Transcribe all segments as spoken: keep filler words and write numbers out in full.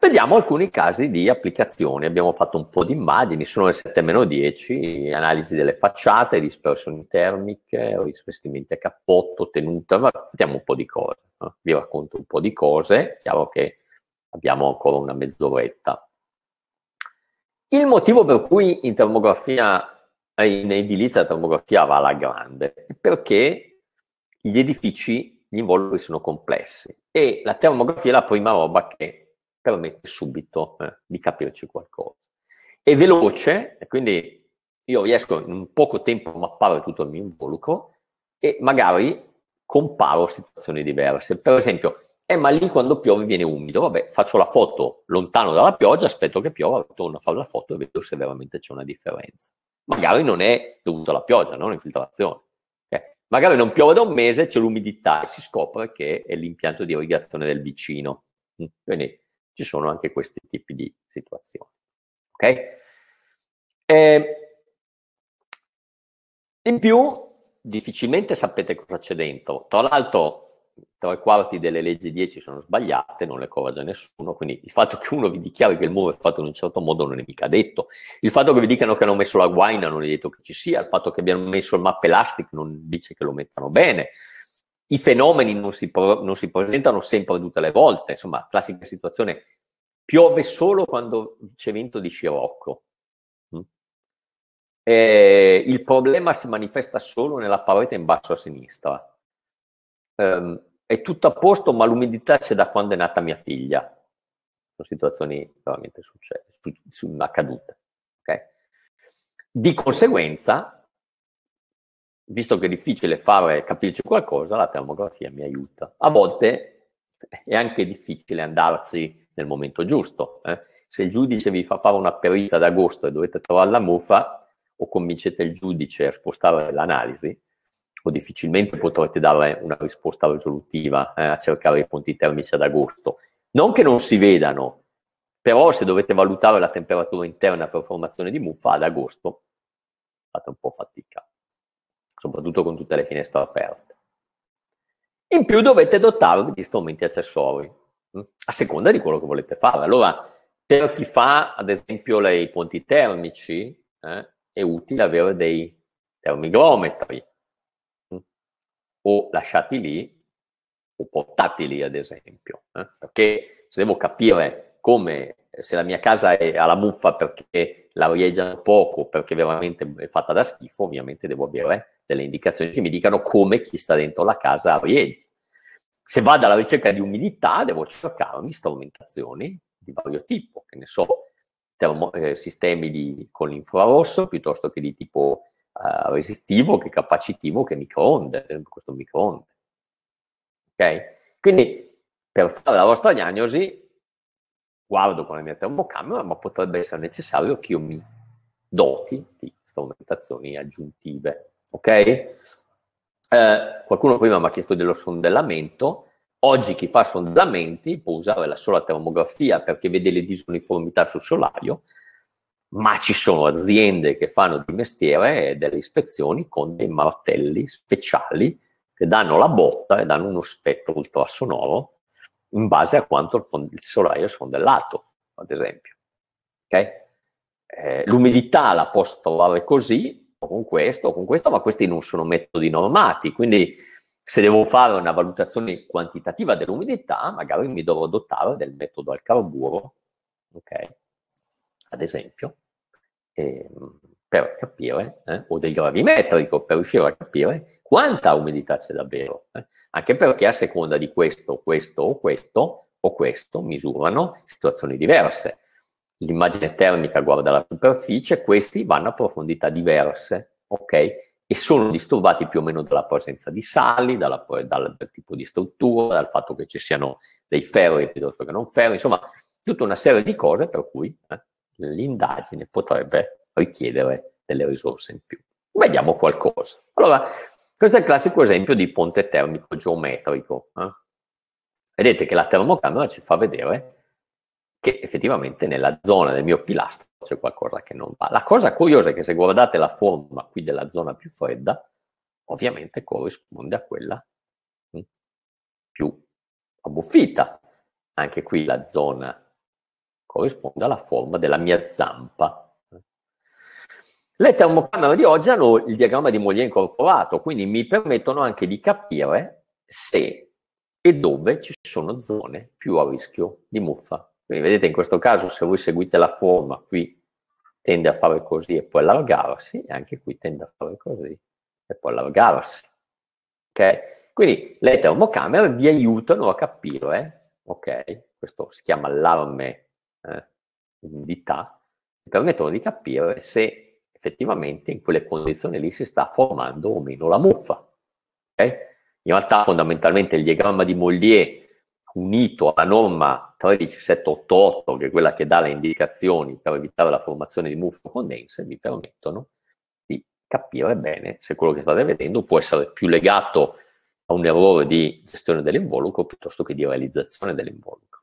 Vediamo alcuni casi di applicazioni. Abbiamo fatto un po' di immagini, sono le sette meno dieci, analisi delle facciate, dispersioni termiche, rivestimenti a cappotto, tenuta, ma vediamo un po' di cose. No? Vi racconto un po' di cose, chiaro che abbiamo ancora una mezz'oretta. Il motivo per cui in termografia, in edilizia la termografia va alla grande è perché gli edifici, gli involucri sono complessi e la termografia è la prima roba che permette subito eh, di capirci qualcosa. È veloce, e quindi io riesco in un poco tempo a mappare tutto il mio involucro e magari comparo situazioni diverse. Per esempio, eh, ma lì quando piove viene umido, vabbè, faccio la foto lontano dalla pioggia, aspetto che piova, torno a fare la foto e vedo se veramente c'è una differenza. Magari non è dovuto alla pioggia, non all'infiltrazione. Okay? Magari non piove da un mese, c'è l'umidità e si scopre che è l'impianto di irrigazione del vicino. Quindi ci sono anche questi tipi di situazioni. Ok? Eh, in più, difficilmente sapete cosa c'è dentro. Tra l'altro, tre quarti delle leggi dieci sono sbagliate, non le corregge nessuno, quindi il fatto che uno vi dichiari che il muro è fatto in un certo modo non è mica detto. Il fatto che vi dicano che hanno messo la guaina non è detto che ci sia, il fatto che abbiano messo il map elastic non dice che lo mettano bene. I fenomeni non si, non si presentano sempre tutte le volte, insomma, classica situazione, piove solo quando c'è vento di scirocco. Eh, il problema si manifesta solo nella parete in basso a sinistra. Um, è tutto a posto, ma l'umidità c'è da quando è nata mia figlia. Sono situazioni veramente successe, su, su, accadute. Okay? Di conseguenza, visto che è difficile fare capirci qualcosa, la termografia mi aiuta. A volte è anche difficile andarci nel momento giusto. Eh? Se il giudice vi fa fare una perizia ad agosto e dovete trovare la muffa, o convincete il giudice a spostare l'analisi, o difficilmente potrete dare una risposta risolutiva eh, a cercare i ponti termici ad agosto. Non che non si vedano, però se dovete valutare la temperatura interna per formazione di muffa ad agosto, fate un po' fatica, soprattutto con tutte le finestre aperte. In più dovete dotarvi di strumenti accessori, hm? a seconda di quello che volete fare. Allora, per chi fa, ad esempio, le, i ponti termici, eh, è utile avere dei termigrometri, hm? o lasciati lì, o portatili, ad esempio, eh? perché se devo capire come, se la mia casa è alla muffa perché la arieggiano poco, perché veramente è fatta da schifo, ovviamente devo avere delle indicazioni che mi dicano come chi sta dentro la casa arieggia. Se vado alla ricerca di umidità, devo cercarmi strumentazioni di vario tipo, che ne so, termo, eh, sistemi di, con l'infrarosso, piuttosto che di tipo eh, resistivo, che capacitivo, che microonde, ad esempio questo microonde. Ok? Quindi, per fare la vostra diagnosi, guardo con la mia termocamera, ma potrebbe essere necessario che io mi doti di strumentazioni aggiuntive. Ok? Eh, qualcuno prima mi ha chiesto dello sondellamento. Oggi chi fa sondellamenti può usare la sola termografia perché vede le disuniformità sul solaio, ma ci sono aziende che fanno di mestiere delle ispezioni con dei martelli speciali che danno la botta e danno uno spettro ultrasonoro in base a quanto il, il solaio è sfondellato, ad esempio. Okay? Eh, l'umidità la posso trovare così, o con questo, o con questo, ma questi non sono metodi normati, quindi se devo fare una valutazione quantitativa dell'umidità, magari mi dovrò dotare del metodo al carburo, ok? Ad esempio, eh, per capire, eh, o del gravimetrico, per riuscire a capire quanta umidità c'è davvero. Eh? Anche perché a seconda di questo, questo o questo, o questo, misurano situazioni diverse. L'immagine termica guarda la superficie, questi vanno a profondità diverse, ok? E sono disturbati più o meno dalla presenza di sali, dalla, dal, dal tipo di struttura, dal fatto che ci siano dei ferri piuttosto che non ferri, insomma, tutta una serie di cose per cui eh, l'indagine potrebbe richiedere delle risorse in più. Vediamo qualcosa. Allora, questo è il classico esempio di ponte termico geometrico. Eh? Vedete che la termocamera ci fa vedere che effettivamente nella zona del mio pilastro c'è qualcosa che non va. La cosa curiosa è che se guardate la forma qui della zona più fredda, ovviamente corrisponde a quella mh, più abbuffita. Anche qui la zona corrisponde alla forma della mia zampa. Le termocamere di oggi hanno il diagramma di Mollier incorporato, quindi mi permettono anche di capire se e dove ci sono zone più a rischio di muffa. Quindi vedete, in questo caso, se voi seguite la forma, qui tende a fare così e poi allargarsi, e anche qui tende a fare così e poi allargarsi. Ok? Quindi le termocamere vi aiutano a capire, ok? Questo si chiama allarme eh, umidità, permettono di capire se effettivamente in quelle condizioni lì si sta formando o meno la muffa. Okay? In realtà fondamentalmente il diagramma di Mollier unito alla norma tredici sette otto otto, che è quella che dà le indicazioni per evitare la formazione di muffe o condense, vi permettono di capire bene se quello che state vedendo può essere più legato a un errore di gestione dell'involucro piuttosto che di realizzazione dell'involucro.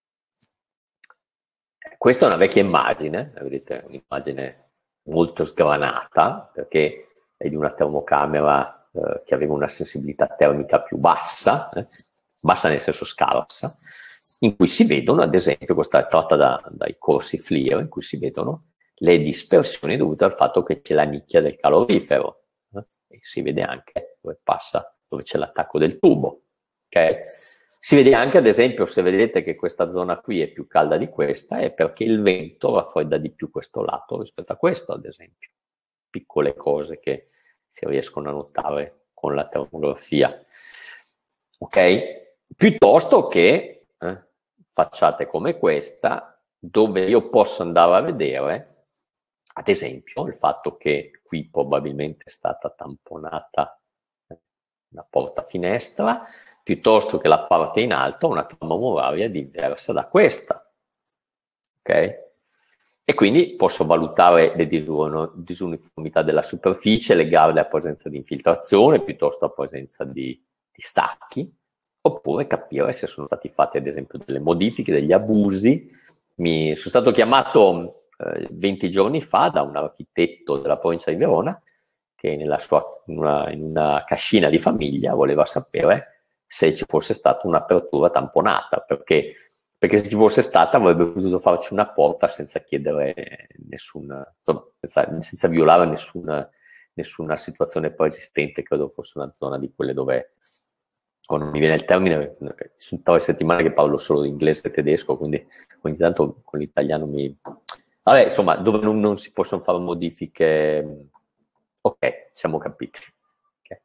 Questa è una vecchia immagine, vedete, un'immagine molto sgranata, perché è di una termocamera eh, che aveva una sensibilità termica più bassa, eh, bassa nel senso scarsa, in cui si vedono, ad esempio, questa è tratta da, dai corsi FLIR, in cui si vedono le dispersioni dovute al fatto che c'è la nicchia del calorifero, eh, e si vede anche dove passa, dove c'è l'attacco del tubo, ok? Si vede anche, ad esempio, se vedete che questa zona qui è più calda di questa, è perché il vento raffredda di più questo lato rispetto a questo, ad esempio. Piccole cose che si riescono a notare con la termografia. Ok? Piuttosto che eh, facciate come questa, dove io posso andare a vedere, ad esempio, il fatto che qui probabilmente è stata tamponata una porta-finestra, piuttosto che la parte in alto, una trama muraria diversa da questa. Ok? E quindi posso valutare le disuniformità della superficie, legarle a presenza di infiltrazione piuttosto a presenza di, di stacchi, oppure capire se sono stati fatti ad esempio delle modifiche, degli abusi. Mi sono stato chiamato eh, venti giorni fa da un architetto della provincia di Verona che nella sua, in, una, in una cascina di famiglia voleva sapere se ci fosse stata un'apertura tamponata, perché, perché se ci fosse stata avrebbe potuto farci una porta senza chiedere nessun, insomma, senza, senza violare nessuna, nessuna situazione preesistente. Credo fosse una zona di quelle dove, oh, non mi viene il termine, sono tre settimane che parlo solo inglese e tedesco, quindi ogni tanto con l'italiano mi... Vabbè, insomma, dove non, non si possono fare modifiche. Ok, siamo capiti. Okay.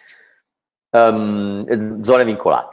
Um, zone vincolate.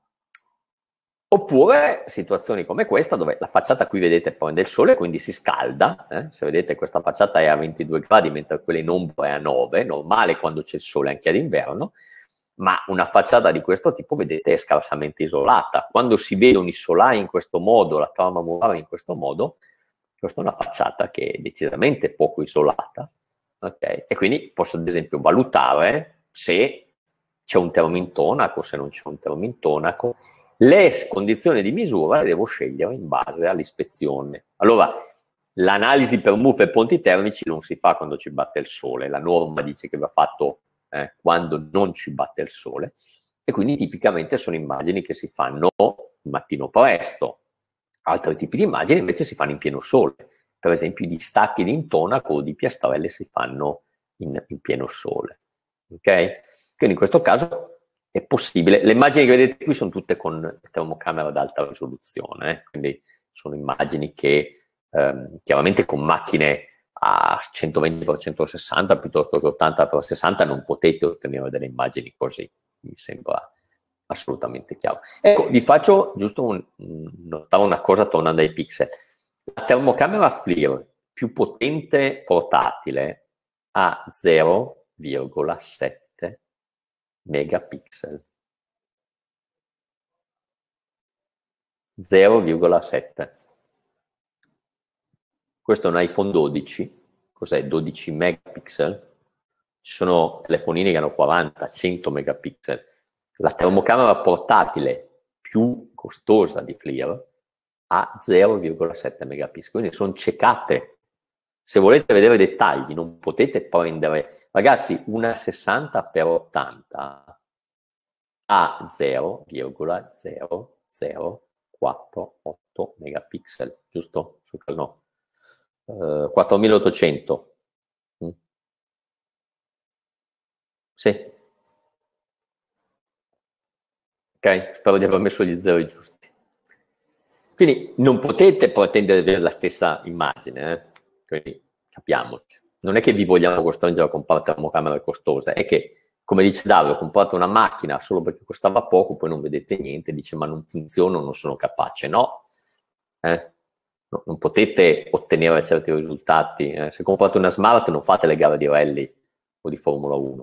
Oppure situazioni come questa, dove la facciata qui vedete prende il sole, quindi si scalda. Eh? Se vedete questa facciata è a ventidue gradi, mentre quella in ombra è a nove, normale quando c'è il sole anche ad inverno, ma una facciata di questo tipo, vedete, è scarsamente isolata. Quando si vedono i solai in questo modo, la trama muraria in questo modo, questa è una facciata che è decisamente poco isolata. Okay. E quindi posso ad esempio valutare se c'è un termointonaco, se non c'è un termointonaco. Le condizioni di misura le devo scegliere in base all'ispezione. Allora, l'analisi per muffe e ponti termici non si fa quando ci batte il sole, la norma dice che va fatto eh, quando non ci batte il sole, e quindi tipicamente sono immagini che si fanno il mattino presto. Altri tipi di immagini invece si fanno in pieno sole. Per esempio, gli stacchi di intonaco o di piastrelle si fanno in, in pieno sole. Ok? Quindi in questo caso è possibile. Le immagini che vedete qui sono tutte con termocamera ad alta risoluzione, eh? Quindi sono immagini che ehm, chiaramente con macchine a centoventi per centosessanta piuttosto che ottanta per sessanta non potete ottenere delle immagini così. Mi sembra assolutamente chiaro. Ecco, vi faccio giusto un, notare una cosa tornando ai pixel. La termocamera FLIR più potente portatile ha zero virgola sette megapixel. zero virgola sette. Questo è un iPhone dodici, cos'è? dodici megapixel. Ci sono telefonini che hanno quaranta, cento megapixel. La termocamera portatile più costosa di FLIR ha zero virgola sette megapixel, quindi sono ciecate. Se volete vedere dettagli non potete prendere, ragazzi, una sessanta per ottanta a zero virgola zero zero quattro, otto megapixel, giusto? No. Uh, quattromilaottocento. Mm. Sì. Ok, spero di aver messo gli zeri giusti. Quindi non potete pretendere di avere la stessa immagine, eh? Quindi capiamoci. Non è che vi vogliamo costringere a comprare termocamere costose, è che, come dice Davide, ho comprato una macchina solo perché costava poco, poi non vedete niente, dice ma non funziona, non sono capace. No, eh? No, non potete ottenere certi risultati. Eh? Se comprate una Smart non fate le gare di rally o di Formula uno.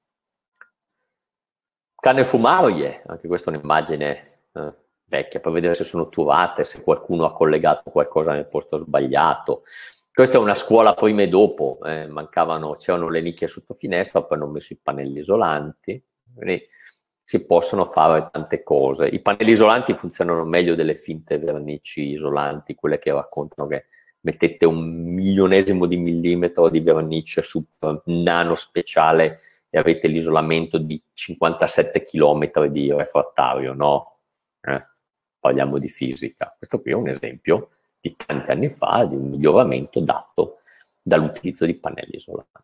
Canne fumaroie, anche questa è un'immagine eh, vecchia, per vedere se sono turate, se qualcuno ha collegato qualcosa nel posto sbagliato. Questa è una scuola prima e dopo, eh, mancavano, c'erano le nicchie sotto finestra, poi hanno messo i pannelli isolanti, quindi si possono fare tante cose. I pannelli isolanti funzionano meglio delle finte vernici isolanti, quelle che raccontano che mettete un milionesimo di millimetro di vernice super nano speciale e avete l'isolamento di cinquantasette chilometri di refrattario, no? Eh? Parliamo di fisica. Questo qui è un esempio di tanti anni fa di un miglioramento dato dall'utilizzo di pannelli isolanti.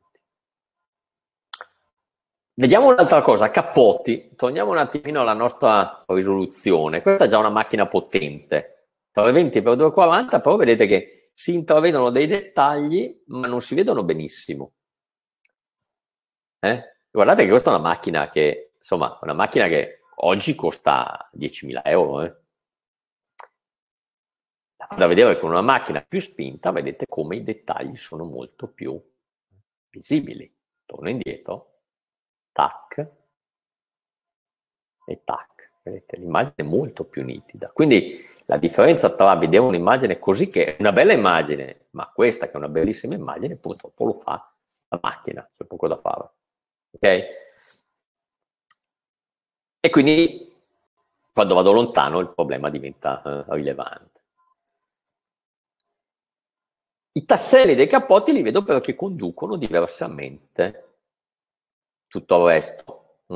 Vediamo un'altra cosa, cappotti. Torniamo un attimino alla nostra risoluzione. Questa è già una macchina potente, trecentoventi per duecentoquaranta, però vedete che si intravedono dei dettagli, ma non si vedono benissimo. Eh? Guardate che questa è una macchina che, insomma, una macchina che oggi costa diecimila euro. Eh? Da vedere con una macchina più spinta, vedete come i dettagli sono molto più visibili. Torno indietro, tac, e tac. Vedete, l'immagine è molto più nitida. Quindi la differenza tra vedere un'immagine così, che è una bella immagine, ma questa che è una bellissima immagine, purtroppo lo fa la macchina, c'è poco da fare. Ok? E quindi quando vado lontano il problema diventa eh, rilevante. I tasselli dei cappotti li vedo perché conducono diversamente tutto il resto. Mm?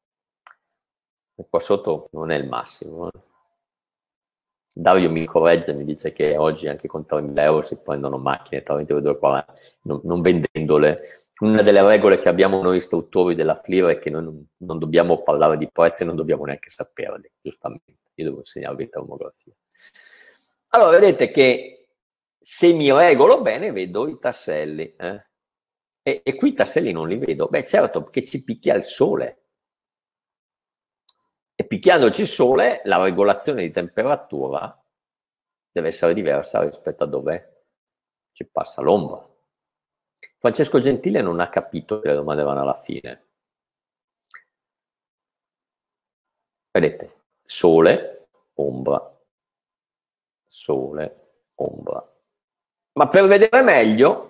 E qua sotto non è il massimo. Eh? Dario mi corregge, mi dice che oggi anche con tremila euro si prendono macchine tra venti e duecentoquaranta, non, non vendendole. Una delle regole che abbiamo noi istruttori della F L I R è che noi non, non dobbiamo parlare di prezzi e non dobbiamo neanche saperli, giustamente. Io devo insegnarvi termografia. Allora, vedete che se mi regolo bene vedo i tasselli. Eh? E, e qui i tasselli non li vedo. Beh, certo, perché ci picchia il sole. E picchiandoci il sole, la regolazione di temperatura deve essere diversa rispetto a dove ci passa l'ombra. Francesco Gentile non ha capito che le domande vanno alla fine. Vedete, sole, ombra, sole, ombra. Ma per vedere meglio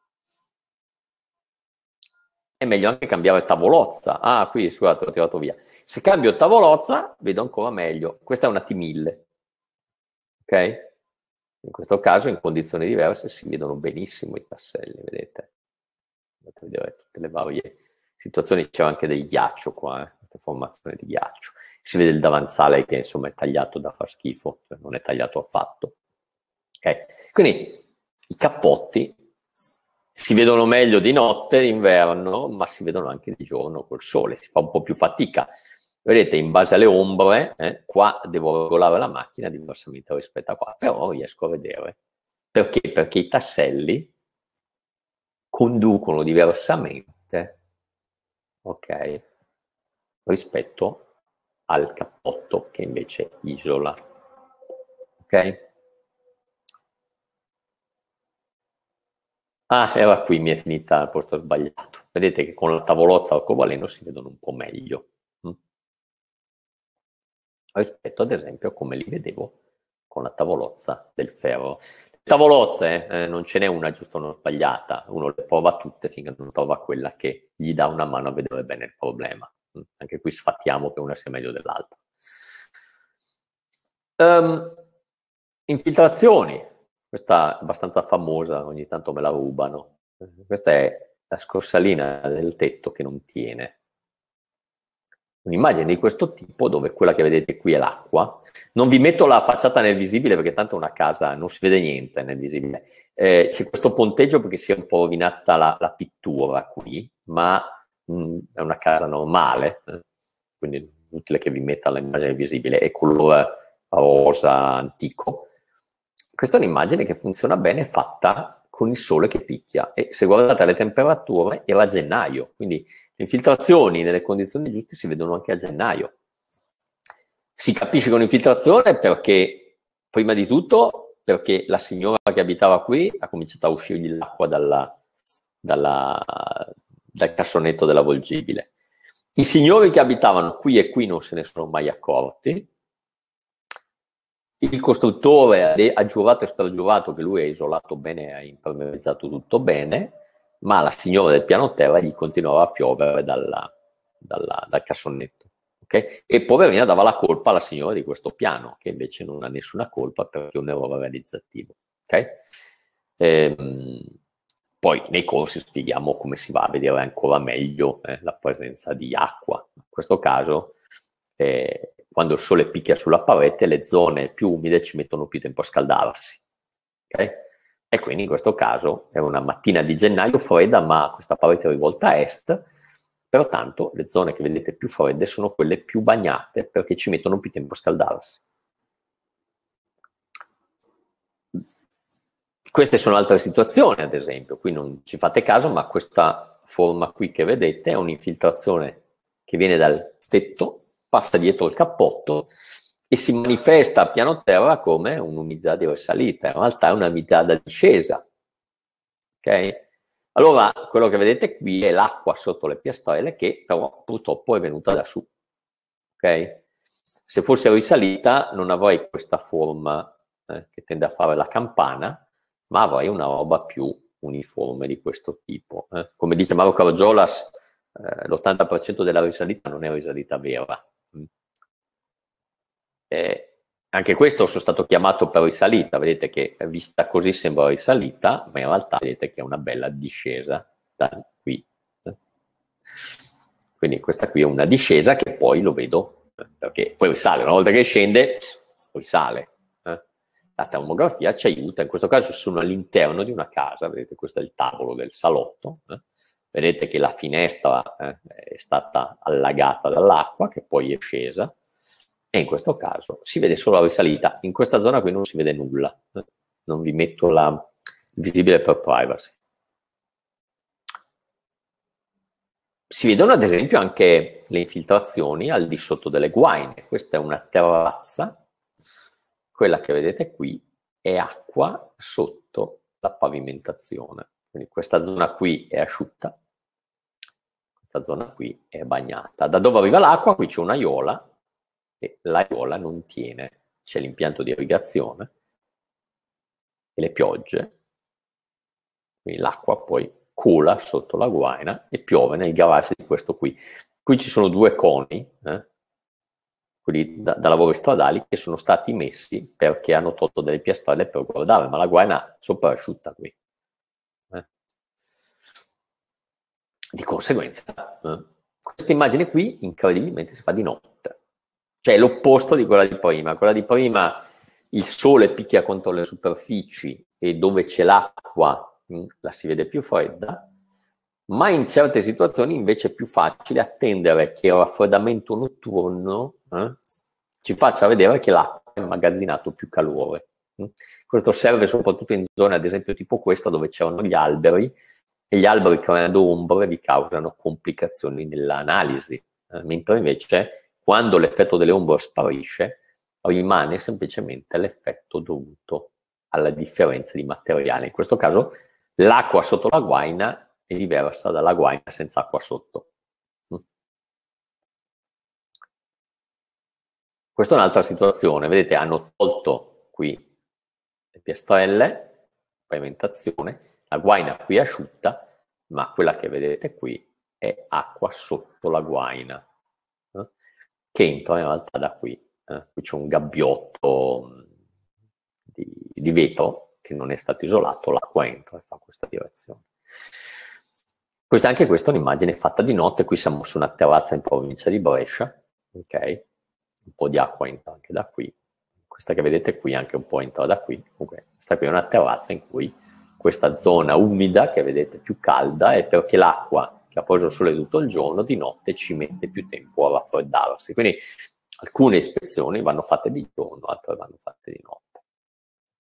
è meglio anche cambiare tavolozza. Ah, qui, scusate, l'ho tirato via. Se cambio tavolozza, vedo ancora meglio. Questa è una T mille. Ok? In questo caso, in condizioni diverse, si vedono benissimo i tasselli, vedete? Potete vedere tutte le varie situazioni. C'è anche del ghiaccio qua, eh? Questa formazione di ghiaccio. Si vede il davanzale che, insomma, è tagliato da far schifo, cioè non è tagliato affatto. Ok? Quindi, i cappotti si vedono meglio di notte, d'inverno, ma si vedono anche di giorno col sole, si fa un po' più fatica. Vedete, in base alle ombre, eh, qua devo regolare la macchina diversamente rispetto a qua, però riesco a vedere. Perché? Perché i tasselli conducono diversamente, ok, rispetto al cappotto che invece isola, ok? Ah, era qui, mi è finita al posto sbagliato. Vedete che con la tavolozza arcobaleno si vedono un po' meglio. Hm? Rispetto ad esempio a come li vedevo con la tavolozza del ferro. Le tavolozze, eh, non ce n'è una giusta o una sbagliata, uno le prova tutte finché non trova quella che gli dà una mano a vedere bene il problema. Hm? Anche qui sfattiamo che una sia meglio dell'altra. Um, infiltrazioni, questa è abbastanza famosa, ogni tanto me la rubano. Questa è la scorsalina del tetto che non tiene. un'immagine di questo tipo, dove quella che vedete qui è l'acqua. Non vi metto la facciata nel visibile perché tanto una casa non si vede niente nel visibile. Eh, c'è questo ponteggio perché si è un po' rovinata la, la pittura qui, ma mh, è una casa normale, eh, quindi è utile che vi metta l'immagine visibile, è colore rosa antico. Questa è un'immagine che funziona bene, fatta con il sole che picchia, e se guardate le temperature era gennaio, quindi le infiltrazioni nelle condizioni giuste si vedono anche a gennaio. Si capisce con infiltrazione perché, prima di tutto, perché la signora che abitava qui ha cominciato a uscirgli l'acqua dalla, dalla, dal cassonetto dell'avvolgibile. I signori che abitavano qui e qui non se ne sono mai accorti. Il costruttore ha giurato e stragiurato che lui ha isolato bene, ha impermeabilizzato tutto bene, ma la signora del piano terra gli continuava a piovere dalla, dalla, dal cassonetto. Okay? E poverina dava la colpa alla signora di questo piano, che invece non ha nessuna colpa perché è un errore realizzativo. Okay? Ehm, poi nei corsi spieghiamo come si va a vedere ancora meglio eh, la presenza di acqua. In questo caso, eh, quando il sole picchia sulla parete, le zone più umide ci mettono più tempo a scaldarsi. Okay? E quindi in questo caso è una mattina di gennaio fredda, ma questa parete è rivolta a est, pertanto le zone che vedete più fredde sono quelle più bagnate perché ci mettono più tempo a scaldarsi. Queste sono altre situazioni, ad esempio, qui non ci fate caso, ma questa forma qui che vedete è un'infiltrazione che viene dal tetto, passa dietro il cappotto e si manifesta a piano terra come un'umidità di risalita, in realtà è un'umidità da discesa. Ok? Allora, quello che vedete qui è l'acqua sotto le piastrelle che però purtroppo è venuta da su. Ok? Se fosse risalita non avrei questa forma eh, che tende a fare la campana, ma avrei una roba più uniforme di questo tipo. Eh. Come dice Mauro Carogiolas, eh, l'ottanta per cento della risalita non è risalita vera. Mm. Eh, anche questo sono stato chiamato per risalita, vedete che vista così sembra risalita, ma in realtà vedete che è una bella discesa da qui. Eh. Quindi questa qui è una discesa che poi lo vedo, eh, perché poi risale, una volta che scende, risale. Eh. La termografia ci aiuta, in questo caso sono all'interno di una casa, vedete questo è il tavolo del salotto, eh. Vedete che la finestra eh, è stata allagata dall'acqua che poi è scesa, e in questo caso si vede solo la risalita. In questa zona qui non si vede nulla, eh. Non vi metto la visibile per privacy. Si vedono ad esempio anche le infiltrazioni al di sotto delle guaine. Questa è una terrazza, quella che vedete qui è acqua sotto la pavimentazione. Quindi questa zona qui è asciutta, questa zona qui è bagnata. Da dove arriva l'acqua? Qui c'è un'aiola e l'aiola non tiene, c'è l'impianto di irrigazione e le piogge, quindi l'acqua poi cola sotto la guaina e piove nel garage di questo qui. Qui ci sono due coni, eh, quelli da, da lavori stradali, che sono stati messi perché hanno tolto delle piastrelle per guardare, ma la guaina sopra è asciutta qui. Eh. Di conseguenza, eh, questa immagine qui incredibilmente si fa di notte, cioè è l'opposto di quella di prima. Quella di prima il sole picchia contro le superfici e dove c'è l'acqua la si vede più fredda, ma in certe situazioni invece è più facile attendere che il raffreddamento notturno eh, ci faccia vedere che l'acqua ha immagazzinato più calore. Questo serve soprattutto in zone, ad esempio tipo questa, dove c'erano gli alberi, e gli alberi creando ombre vi causano complicazioni nell'analisi, eh, mentre invece quando l'effetto delle ombre sparisce rimane semplicemente l'effetto dovuto alla differenza di materiale. In questo caso l'acqua sotto la guaina è diversa dalla guaina senza acqua sotto. Questa è un'altra situazione, vedete hanno tolto qui le piastrelle, pavimentazione, la guaina qui è asciutta, ma quella che vedete qui è acqua sotto la guaina, eh, che entra in realtà da qui. Eh. Qui c'è un gabbiotto di, di vetro che non è stato isolato, l'acqua entra e fa questa direzione. Questa, anche questa è un'immagine fatta di notte. Qui siamo su una terrazza in provincia di Brescia, ok? Un po' di acqua entra anche da qui. Questa che vedete qui anche un po' entra da qui. Comunque, questa qui è una terrazza in cui questa zona umida che vedete più calda è perché l'acqua che ha preso il sole tutto il giorno di notte ci mette più tempo a raffreddarsi. Quindi alcune ispezioni vanno fatte di giorno, altre vanno fatte di notte.